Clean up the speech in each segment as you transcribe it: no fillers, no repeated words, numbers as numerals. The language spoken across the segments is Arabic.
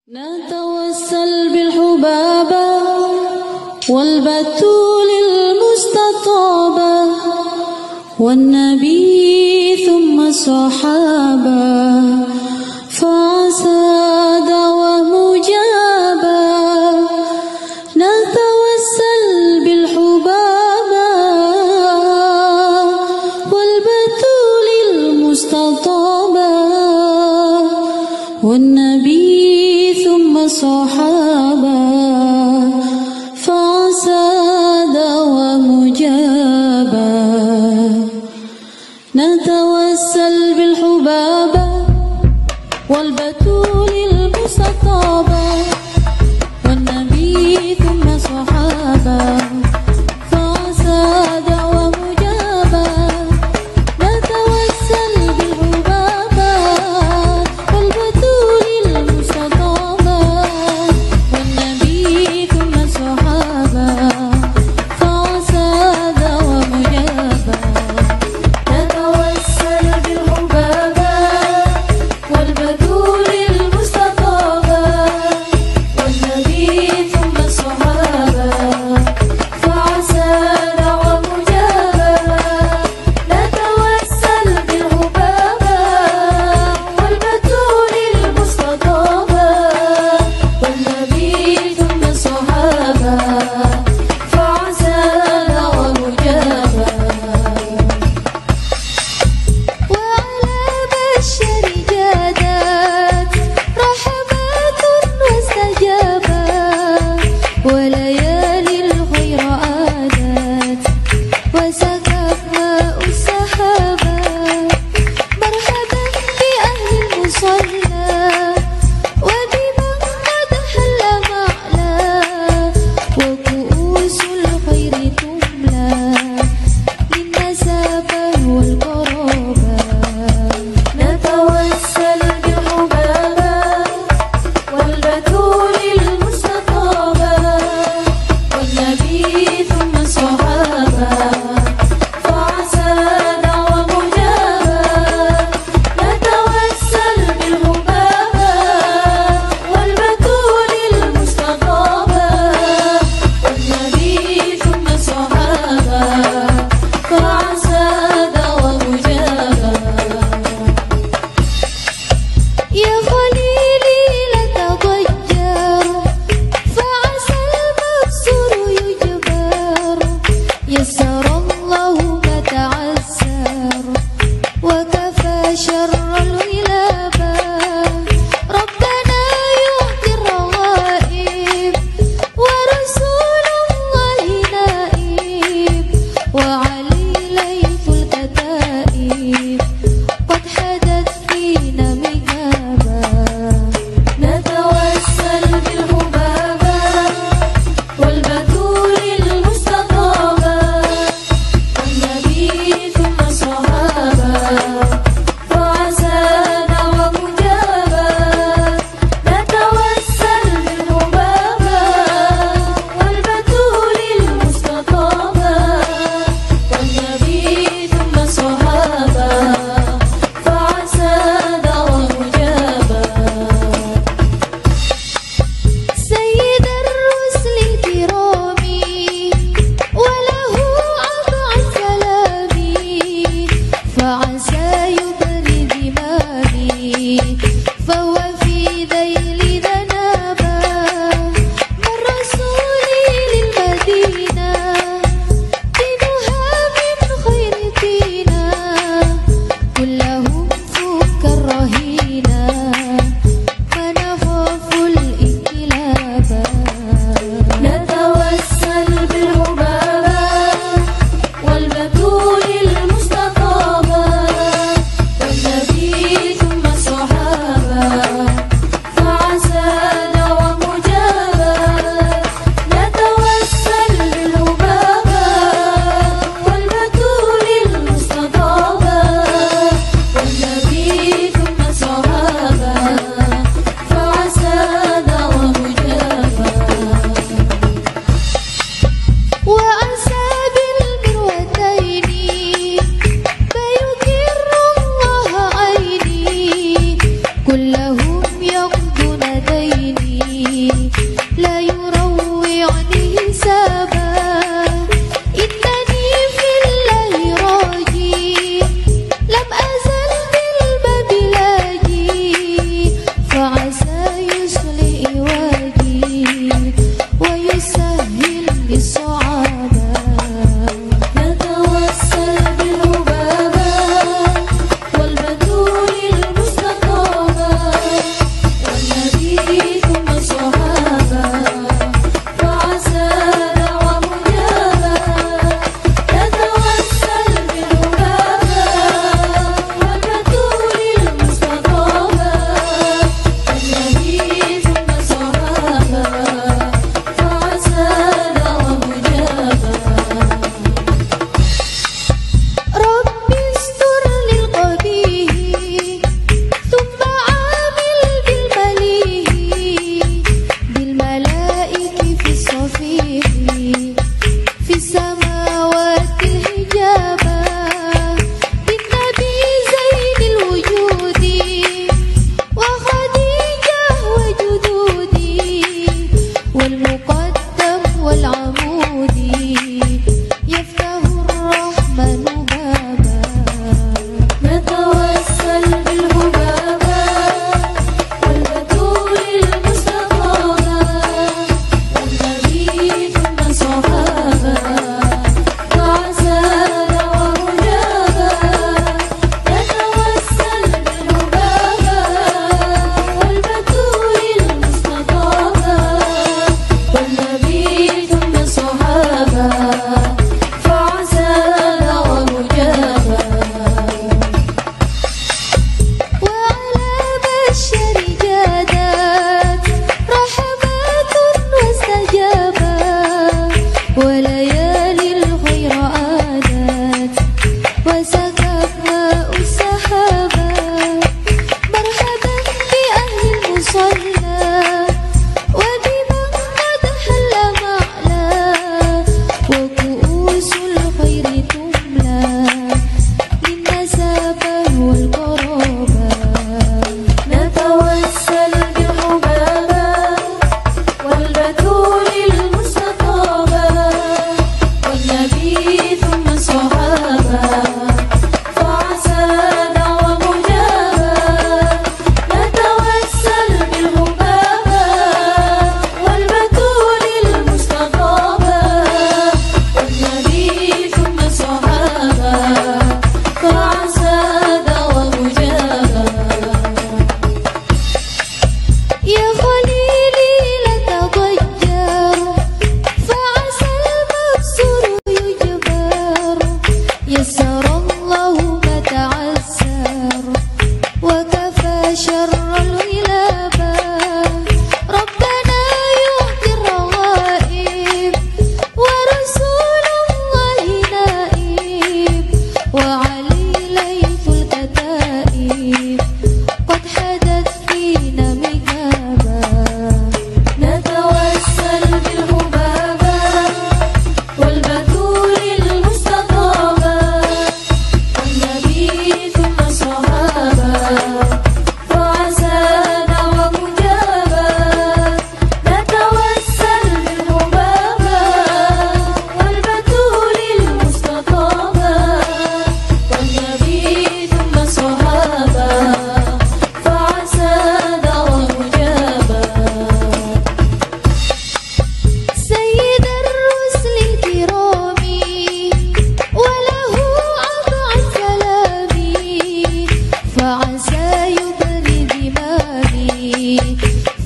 نتوسل بالحبابة والبتول المستطابة والنبي ثم الصحابة فعسى دعوة مجابة. نتوسل بالحبابة والبتول المستطابة والنبي ثم الصحابة فعسى دعوة مجابة. نتوسل بالحبابة والبتول المستطابة والنبي ثم الصحابة فعسى دعوة مجابة. نتوسل بالحبابة والبتول المستطابة والنبي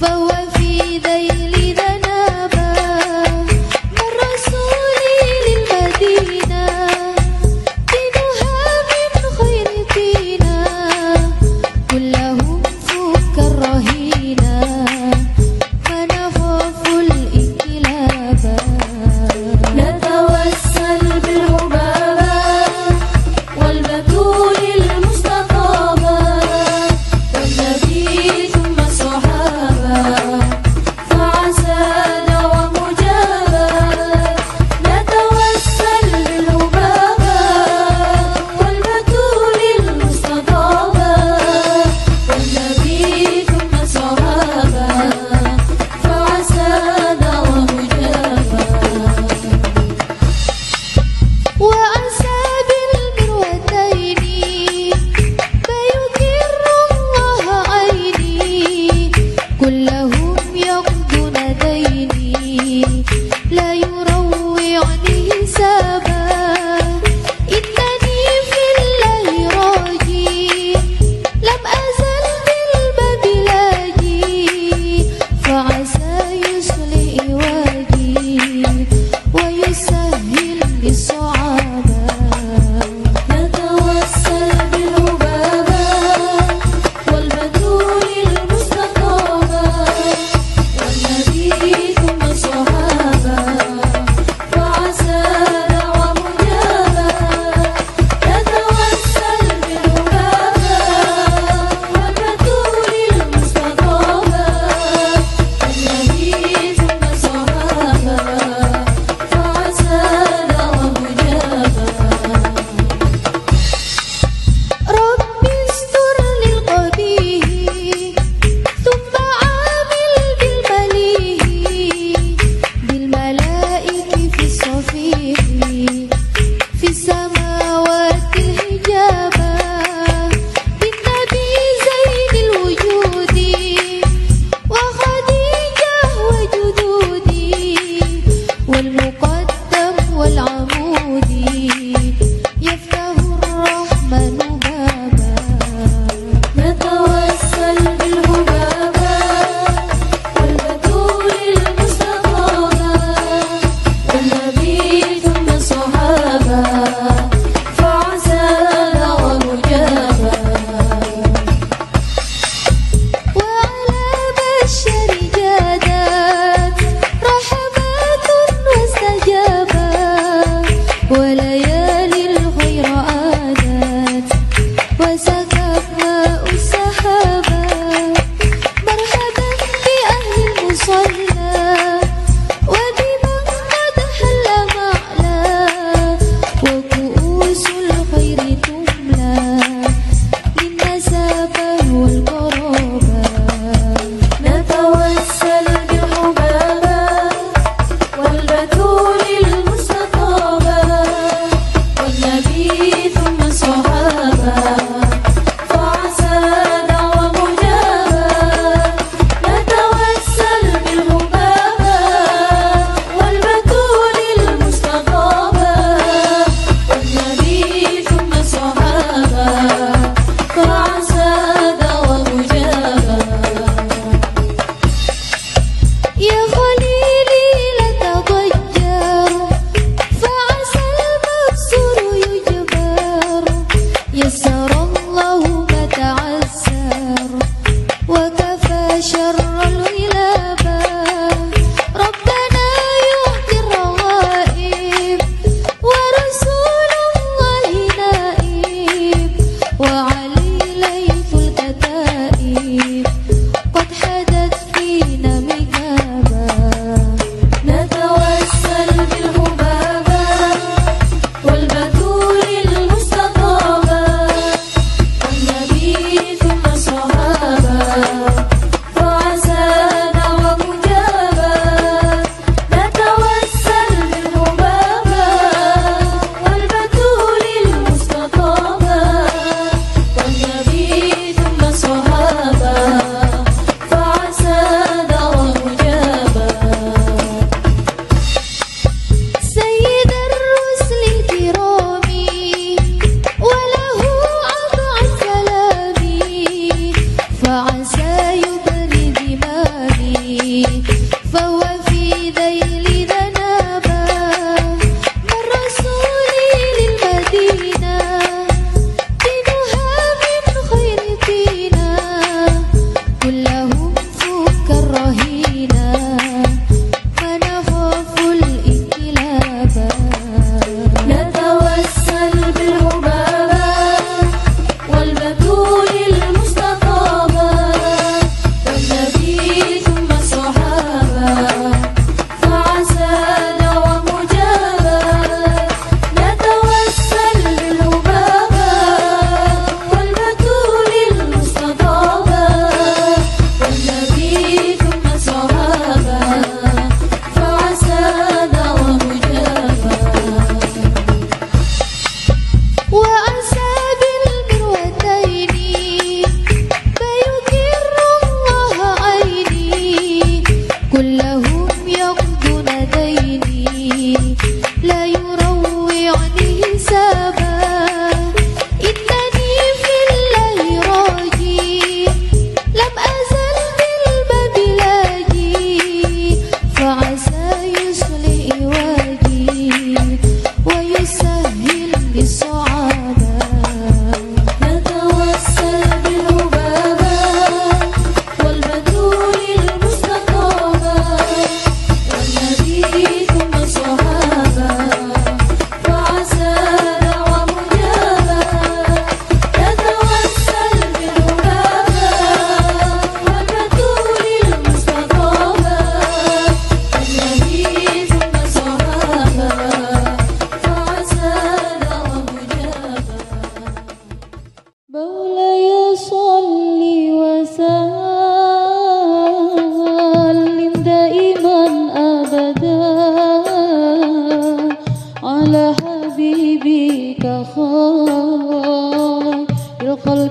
فهو في ذيل ذنابا من رسولي للمدينة دينها من خير فينا كلهم فك الرهينة فنخاف الانقلابا نتوسل بالعبابة والبتول المستطابة والنبي ثم الصحابة فعسى دوام مجابة نتوسل بالعبابة والبتول المستطابة والنبي ثم الصحابة فعسى دوام مجابة وعسى بالمروتين فيقر الله عيني كلهم يقضون ديني لا يروعني حسابا إنني في الله راجي لم أزل بالباب لاجي فعسى يصلح واجي ويسهل بالصعابة نتوسل بالعبابة والبتول المستطابة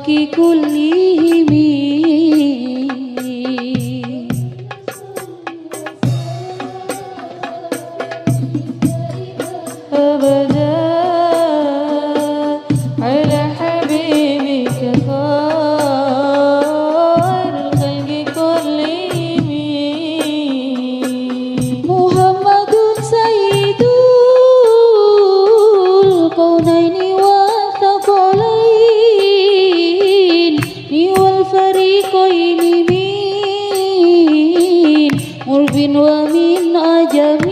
للخلق كلهم أبدا على حبيبك خير الخلق كلهم محمد سيد الكونين والثقلين والفريقين من عرب ومن عجم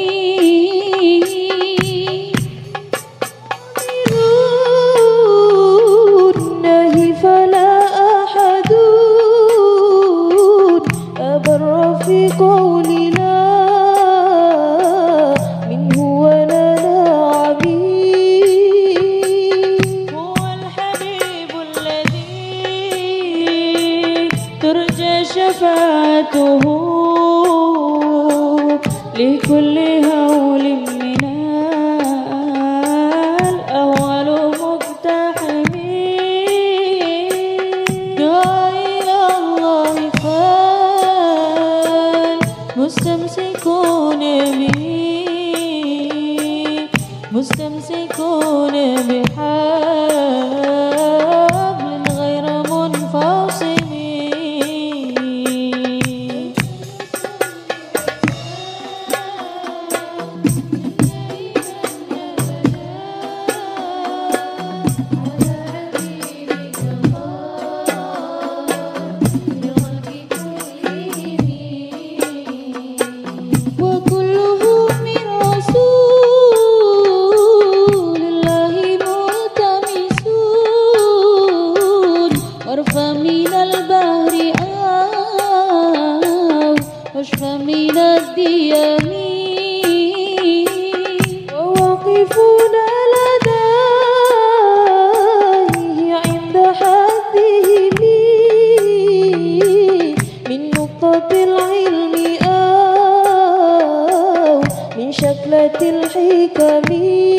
فلا أحد أبر في قول لا منه ولا عبيد هو الحبيب الذي ترجى شفاعته لكل هول من الأول مقتحم مستمسكون به مستمسكون بحبل غير منفصم من البحر واشفى من الديم وواقفون لديه عند حدهم من نقطة العلم أو من شكلة الحكم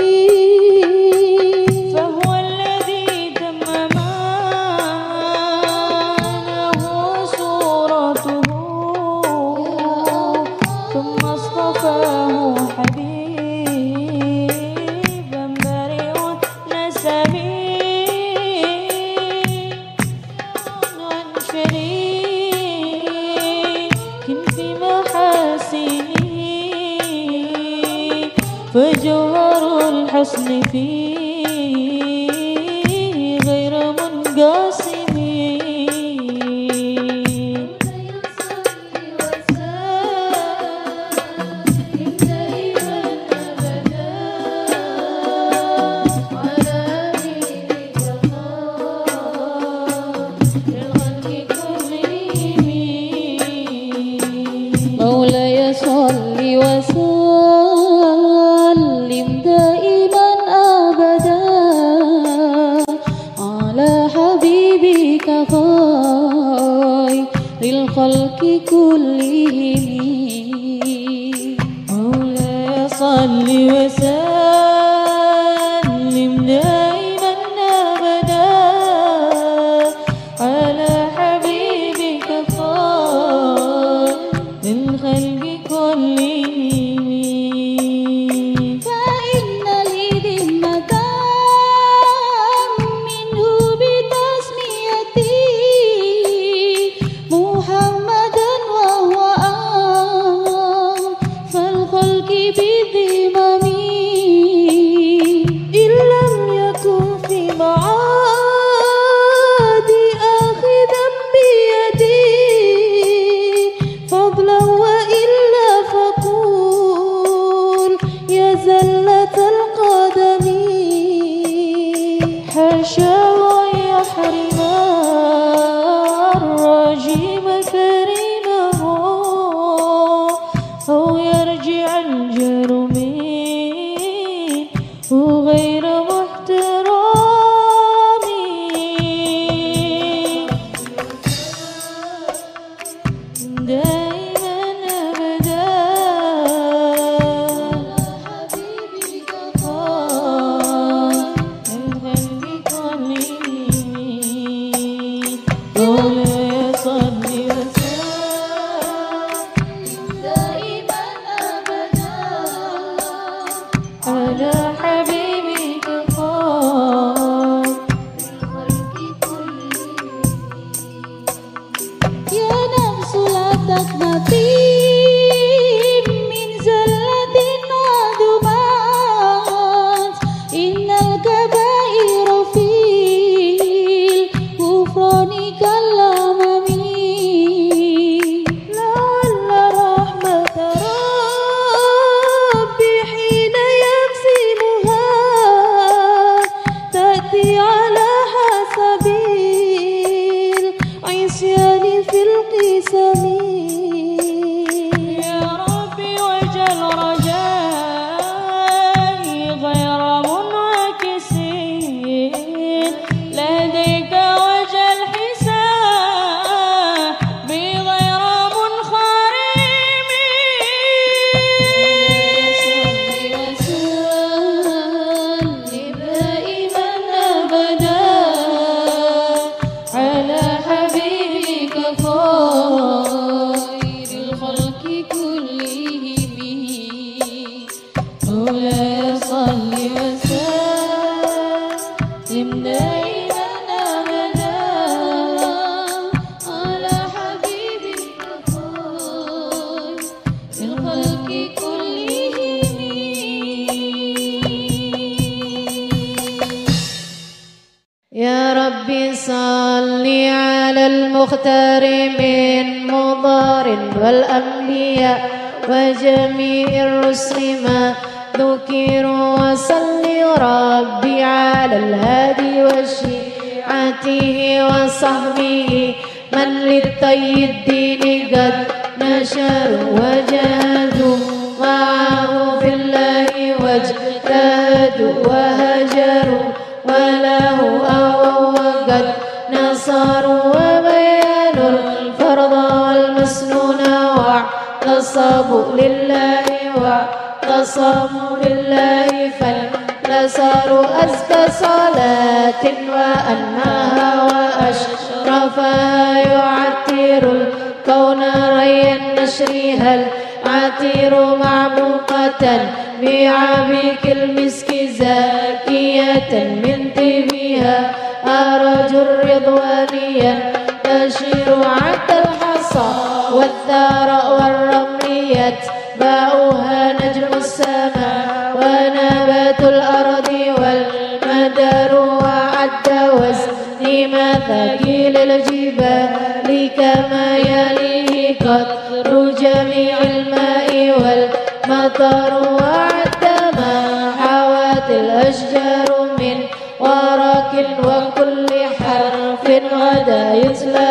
فجوهر الحسن فيه غير منقسم مولاي صل وسلم دائما أبدا على حبيبك خير الخلق كلهم مولاي صل وسلم دائما أبدا على حبيبك خير الخلق كلهم فإن لي ذمة منه بتسميتي محمدا وهو فالخلق بذممي إن لم يكن في معادي آخذا بيدي فضلا وإلا كلهم مولاي صل وسلم دائما أبدا على حبيبك خير الخلق كلهم. يا ربي صل على المختار من مضار والأنبياء وجميع الرسل ما ذكروا وصل ربي على الهادي وشيعته وصحبه من للطي الدين قد نشروا وجاهدوا معه في الله واجتهدوا وهجروا وله أووا وقد نصروا وبيانوا الفرض والمسنون واعتصموا لله فانتصروا أزكى صلاة وأنماها وأشرفها يعطر الكون ريا نشرها العطير معبوقة بعبيك المسك زاكية من طيبها أرج الرضوان ينتشر عد الحصى والثراء والرمل يتبعها نجم السماء ونبات الأرض والمدار وعد وزن مثاقيل الجبال كما يليه قطر جميع الماء والمطر وعد ما حوت الأشجار من ورق وكل حرف غدا يتلى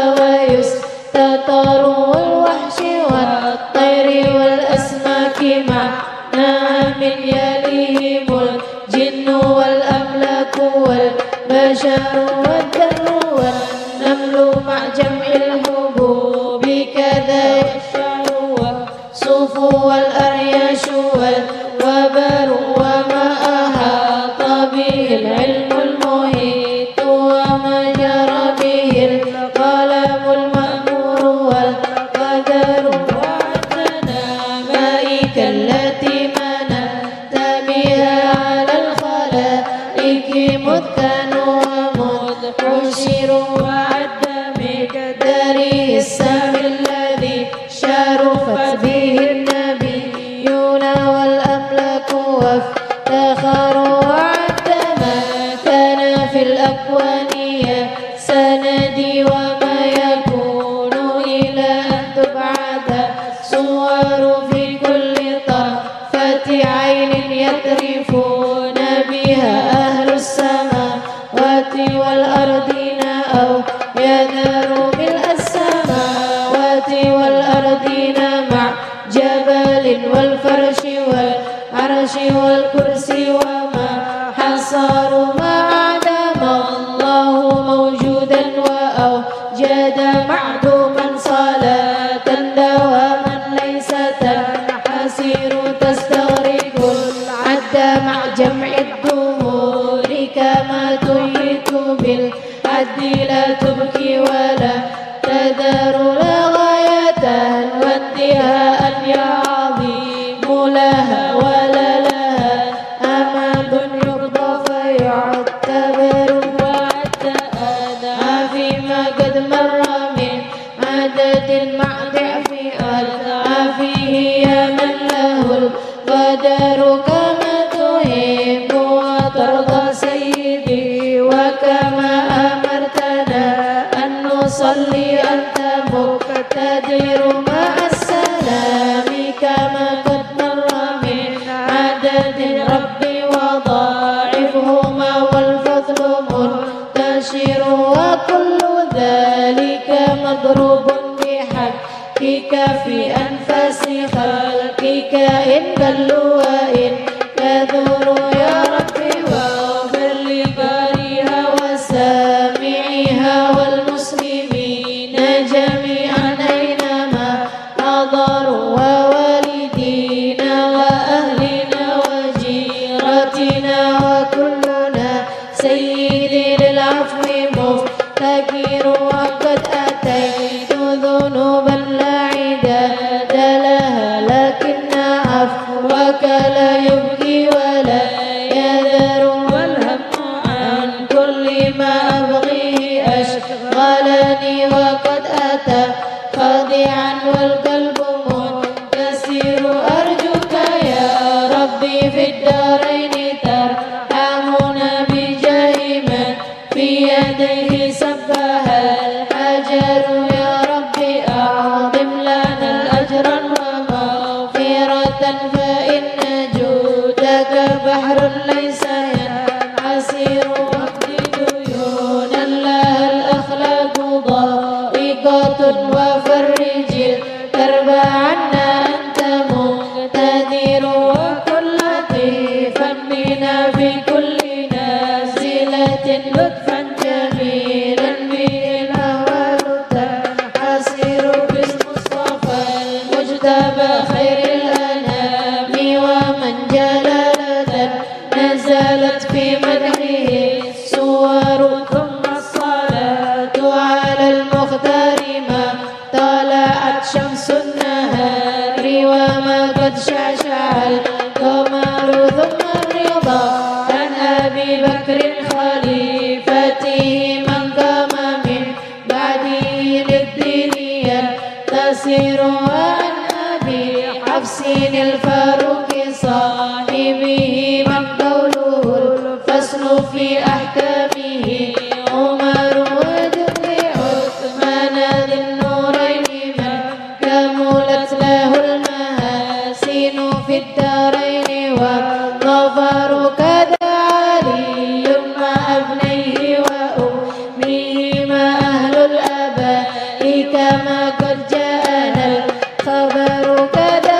ويستطر والوحش والطير والأسماك مع نعم يليهم الجن والأملاك والبشر والدر والنمل مع جمع الحبوب كذا يشعر والصوف والأرياش والوبر وما أحاط به العلم المحيط وما جرى به القلم المأمور والقدر وعدنا مائك التي مننت بها على الخلائق مذ ومذ حشر وعد مقداره السامي الذي شرفت به النبيون والأملاك وافتخروا وعد ما كان في الأكوان سندي وما يكون إلى أن تبعث صور في كل طرفة عين يترفون بها أهل السماوات والأرضين أو يذروا ملء السماوات والأرضين مع جبل والفرش والعرش والكرسي وما حصروا ما عدم الله موجودا وأوجد معدوما صلاة دواما ليس تنحسر تستغرق العد مع جمع الدهور كما تهيت بالحد لا تبكي ولا تذر لا غاية وانتهاء يا عظيم لها ولا لها أمد يرضى فيعتبر وعد أدعى فيما قد مر من عدد مع ضعف أضعافه يا من له القدر كما تحب وترضى سيدي وكما أمرتنا أن نصلي أنت مقتدر مع السلام كما قد مر من عدد ربي وضاعفهما والفضل منتشر وكل ذلك مضروب بحقك في أنفاس خلقك إن قلوا وإن كثروا يا ربي واغفر لباريها وسامعيها والمسلمين جميعا أينما حضروا ووالدينا وأهلنا وجيرتنا وكلنا سيدي للعفو مفتكر وقد أتيت ذنوبا لا عداد لها أسير أرجوك يا ربي في الدارين ترحمنا بجاه من في يديه سبح الحجر يا ربي أعظم لنا الأجر ومغفرة فإن جودك بحر ليس ينعسر واقضي ديونا لها الأخلاق ضائقة وفرج الكرب عنا أنت مقتدر وكن لطيفا بنا في كل نازلة لطفا جميلا به الأهوال تنحسر بالمصطفى المجتبى خير الأنام ومن جلالة نزلت في مدحه سور ثم الصلاة على المختار ما طلعت شمس النهار وما قد شعشع القمر ثم الرضا عن أبي بكر خليفته من قام من بعده للدين ينتصر وعن أبي حفص الفاروق صاحبه من قوله الفصل في أحكامه عمر وجد عثمان ذي النورين من كملت له المحاسن في الدارين والظفر كذا علي مع ابنيه وأمه مع أهل الآباء كما قد جاءنا الخبر كذا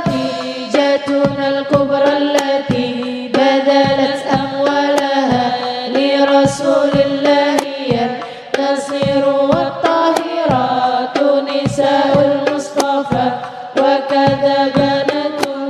خديجتنا الكبرى التي بذلت أموالها لرسول الله ينتصر والطاهرات نساء المصطفى وكذا بناته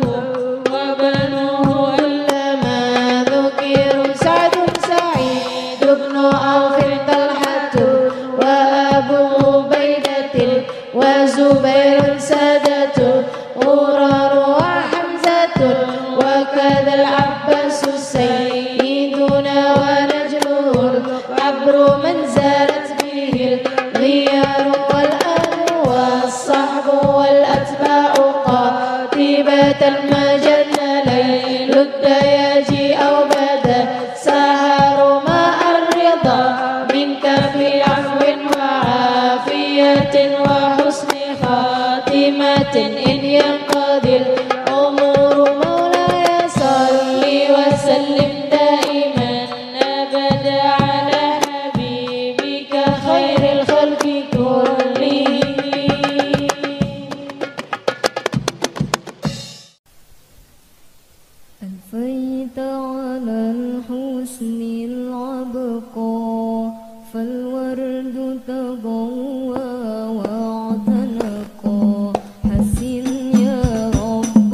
وبنوه كلما ذكروا سعد سعيد بن عوف طلحة وأبو عبيدة وزبير سادة غرار وحمزة وكذا العباس سيدنا ونجله العبر من زالت به الغيار والآل والصحب والأتباع قاطبة ما جن ليل الدياجي أو بدا سهر ماء الرضا منك في عفو وعافية وحسن خاتمة إن ينقضي الأمور مولاي صل وسلم دائما أبدا على حبيبك خير الخلق كلهم. ألفيت على الحسن العبقى فالورد تضوى واعتنقا حسن يا رب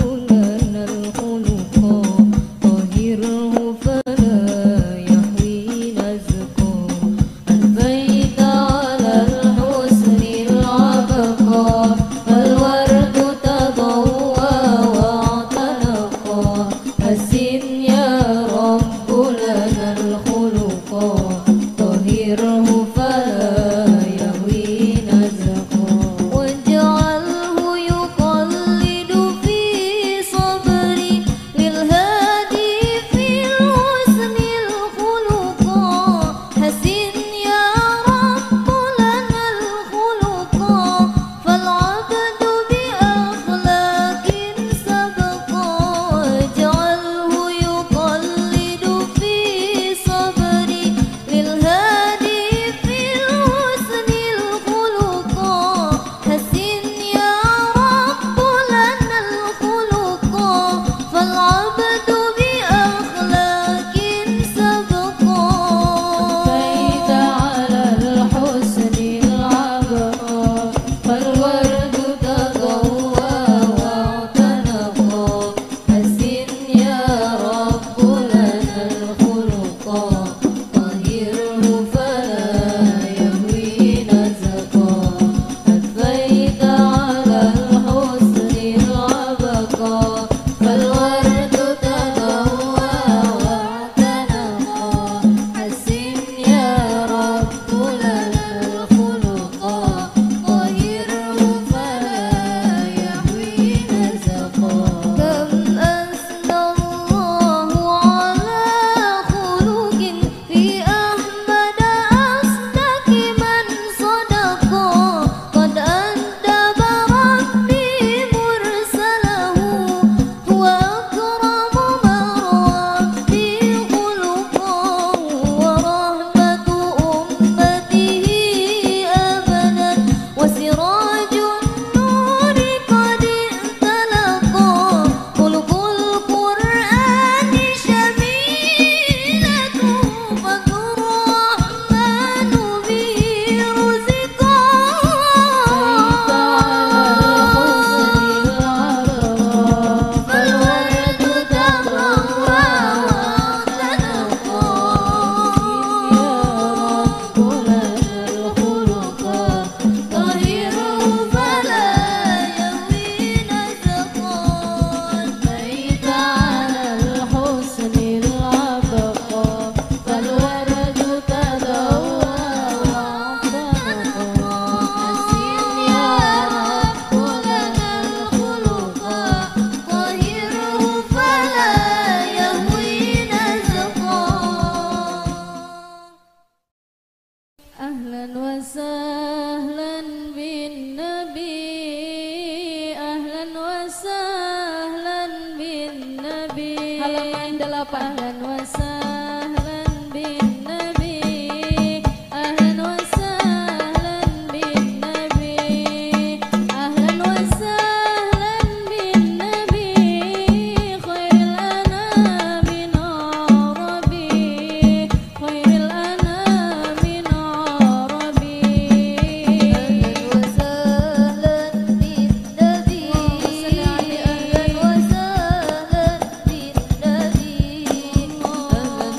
sahlan bin Nabi. Halaman 8. Ahlan wa sahlan bin Nabi. Ahlan wa sahlan bin Nabi. Ahlan wa sahlan bin Nabi. Khairil anamin Arabi. Khairil anamin Arabi. أهلا وسهلا بالنبي أهلا وسهلا بالنبي أهلا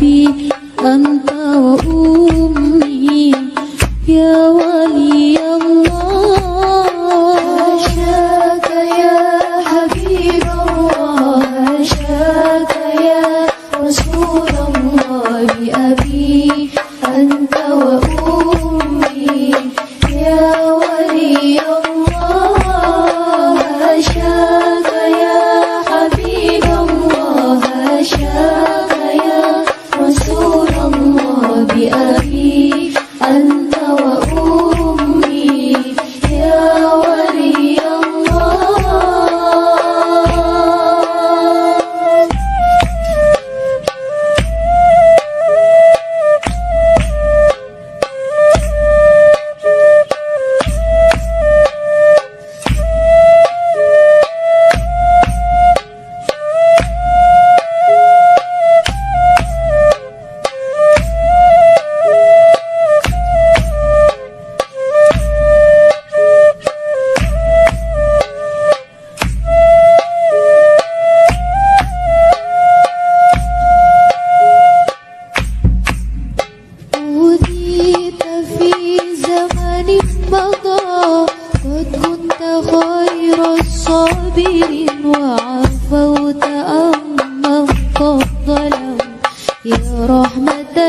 بأبي أنت وأمي يا ولي الله. هشاك يا حبيب الله، هشاك يا رسول الله بأبي أنت وأمي يا ولي الله. هشاك يا حبيب الله، هشاك يا رسول الله بأبي أنت وأمي يا ولي الله. أوذيت في زمن مضى قد كنت خير الصابرين وعفوت عمن قد ظلم يا رحمة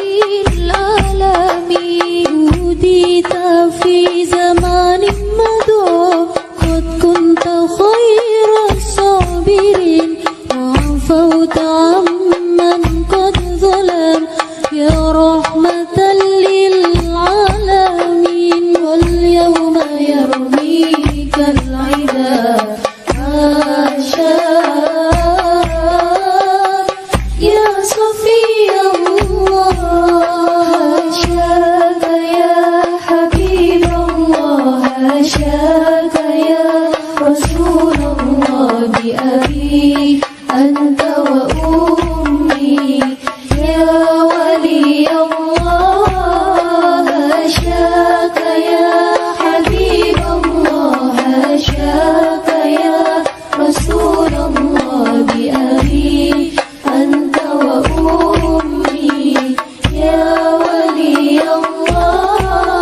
للعالمين. أوذيت في زمان مضى قد كنت خير الصابرين وعفوت عمن قد ظلم يا رحمة للعالمين. واليوم يرميك العدا عاشاك يا صفي الله. هشاك يا حبيب الله، هشاك يا رسول الله بأبي أنت وأمي يا ولي الله. هشاك يا حبيب الله، هشاك يا رسول الله بأبي أنت وأمي يا ولي الله.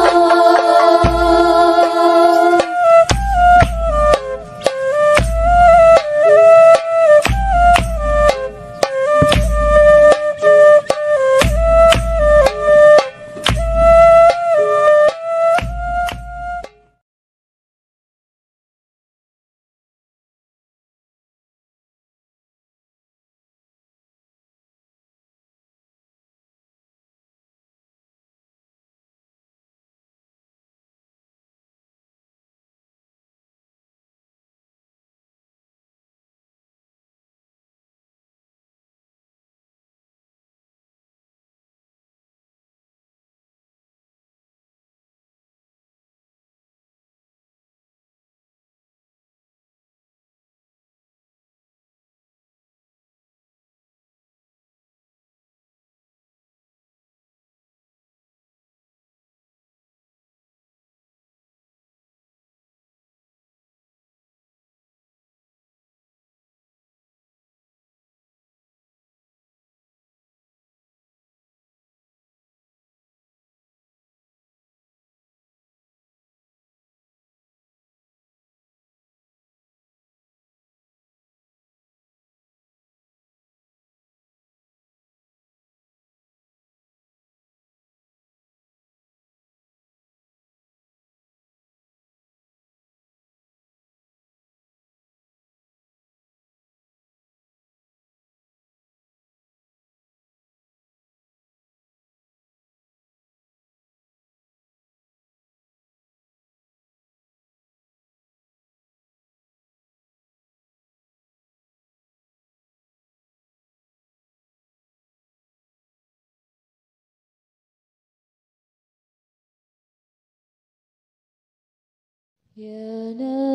يا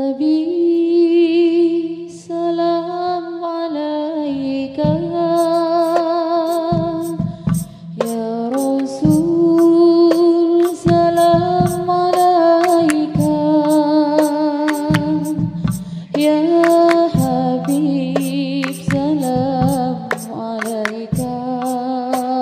نبي سلام عليك، يا رسول سلام عليك، يا حبيب سلام عليك.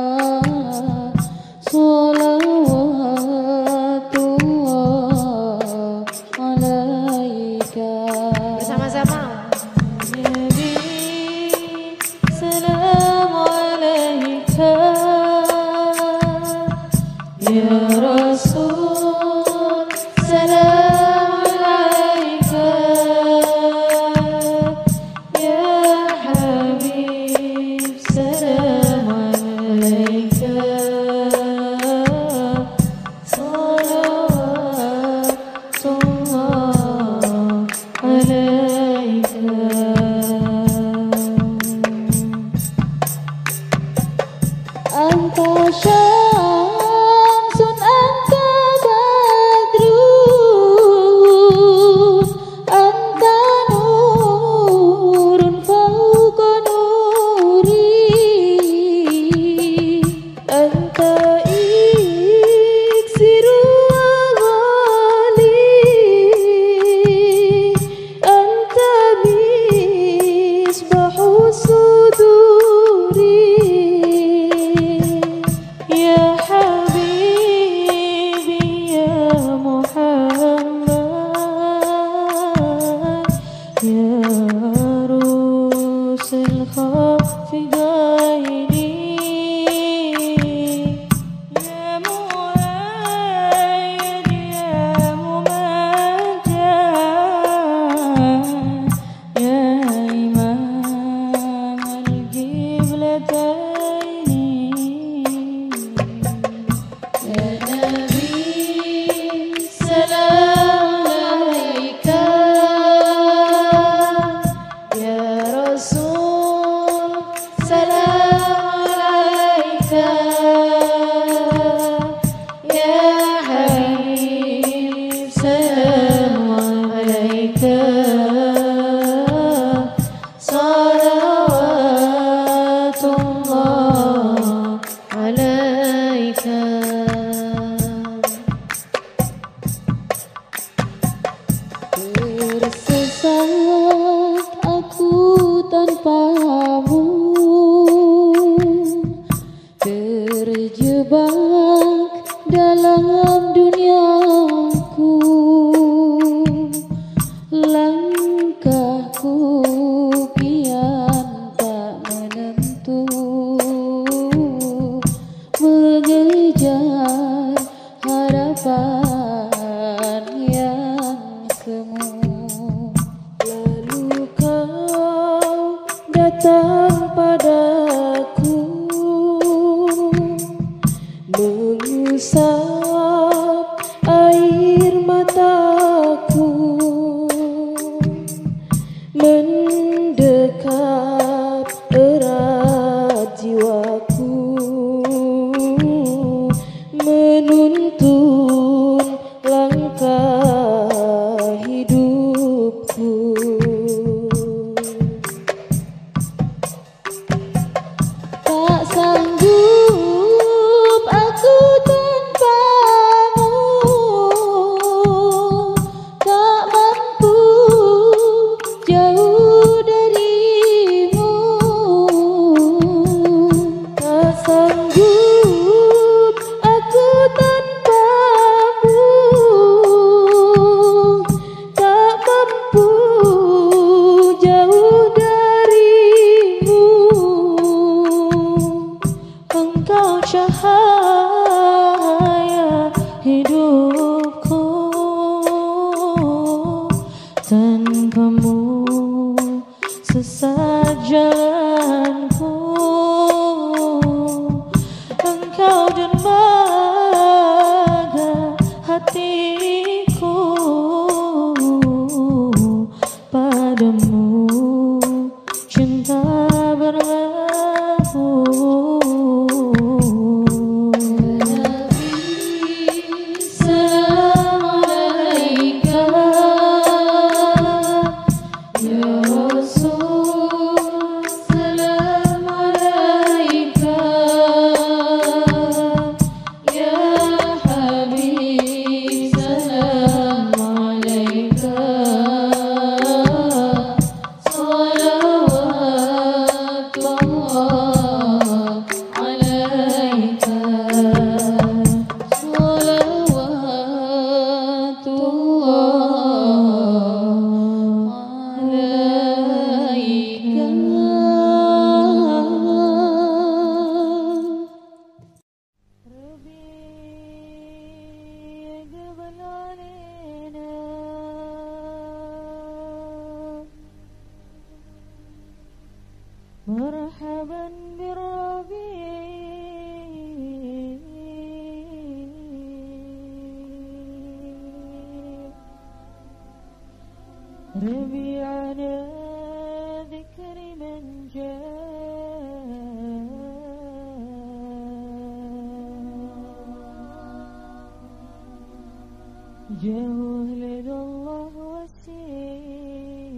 جهل الله وسيم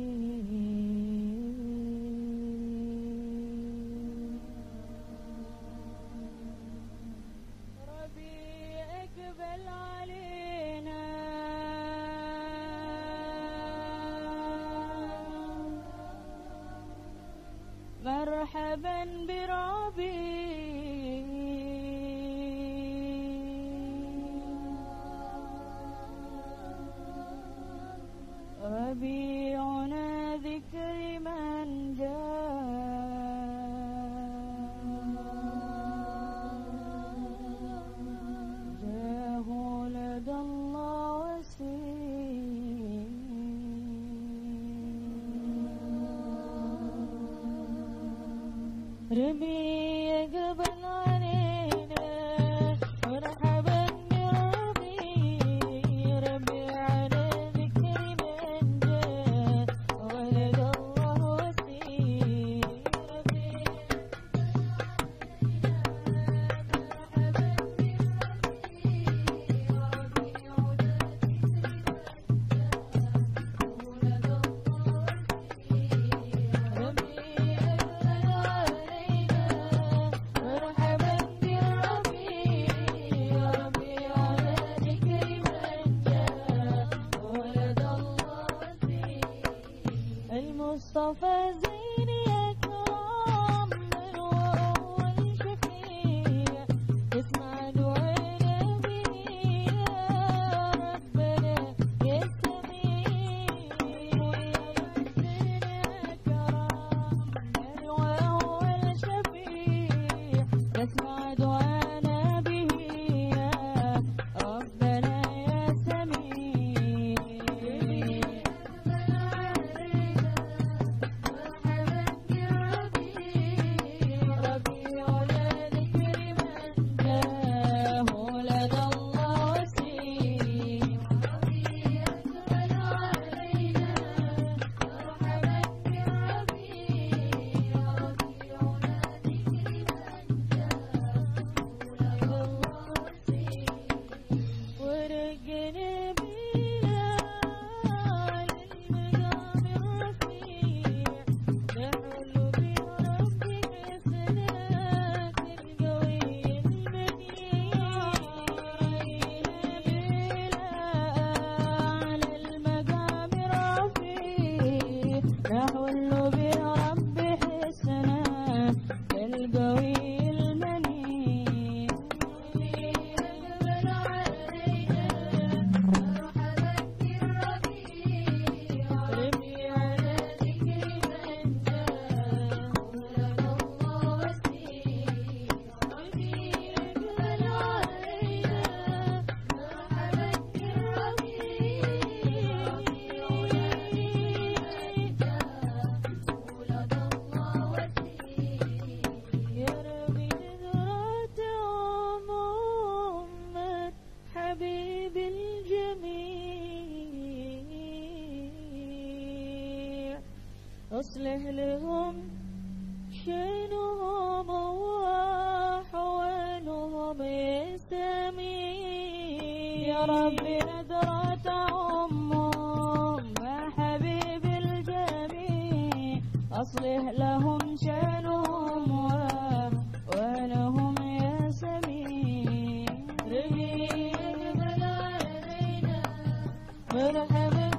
ربي اقبل علينا مرحبا بربي ربيعنا ذكر من جاء جاه لدى الله وسيم ربي يقبل علينا مرحبا بربي ربيعنا ذكر من جاء ولد الله وسيم ربي المصطفى زين يا كرام من وهو الشفيع اسمع دعانا به يا ربنا يا سميع يا كرام من وهو الشفيع اسمع دعانا به يا ربنا يا سميع نحل برب حسنا القوي المنيع يقبل علينا مرحبا بالربيع ربيعنا ذكر من جاء ولد الله وسيم ربي يقبل علينا مرحبا بالربيع حبيب الجميع أصلح لهم شأنهم وأحوالهم يستميع يا رب نذرة أمهم حبيب الجميع أصلح لهم شأنهم وأحوالهم يا سميع ربي يقبل علينا مرحبا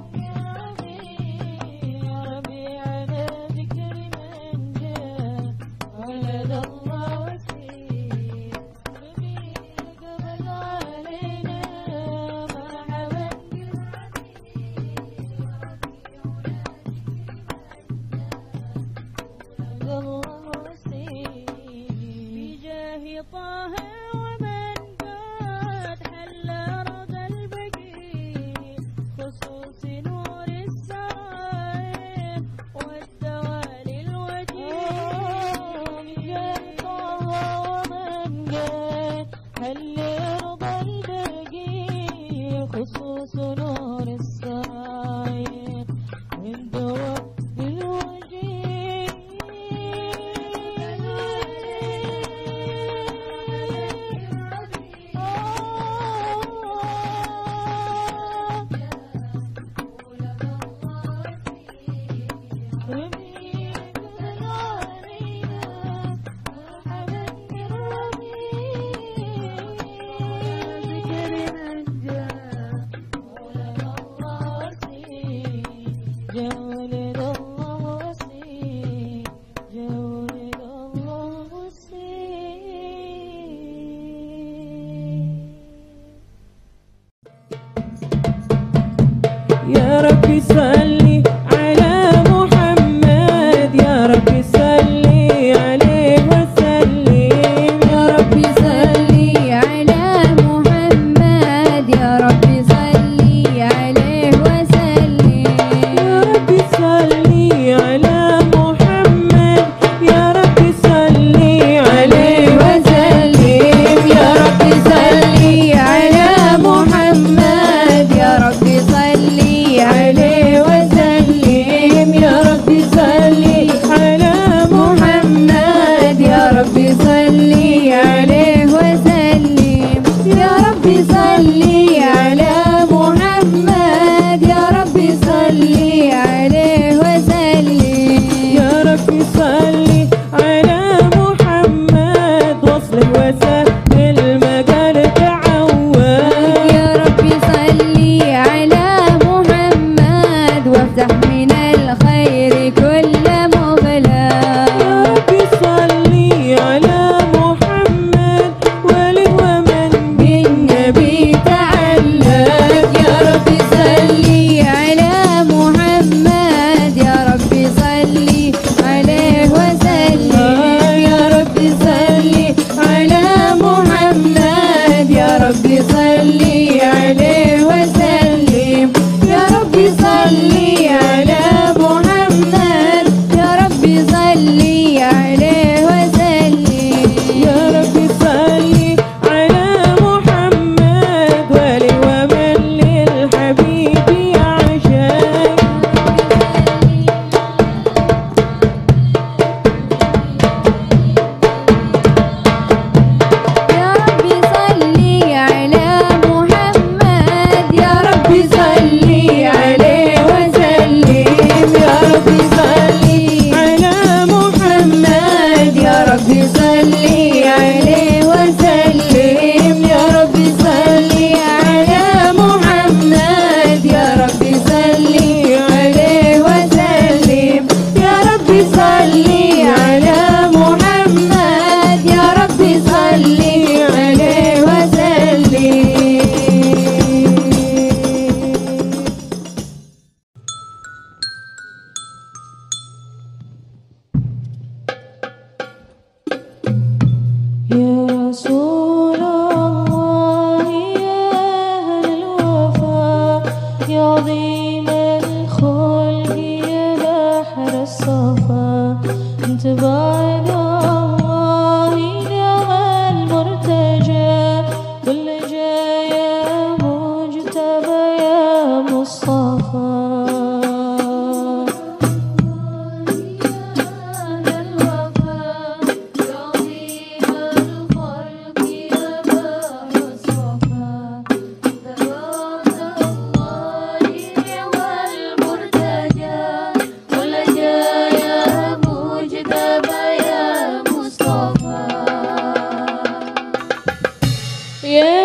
يا ربيعنا ذكر من جاء ولد الله وسيم ربي يقبل علينا مرحبا ولد الله وسيم بجاه طه ومن قد حل رضا البقيع خصوص نور السرائر والدوال الوجيه بجاه طه ومن قد حل رضا البقيع خصوص نور السرائر والدوال الوجيه Yeah.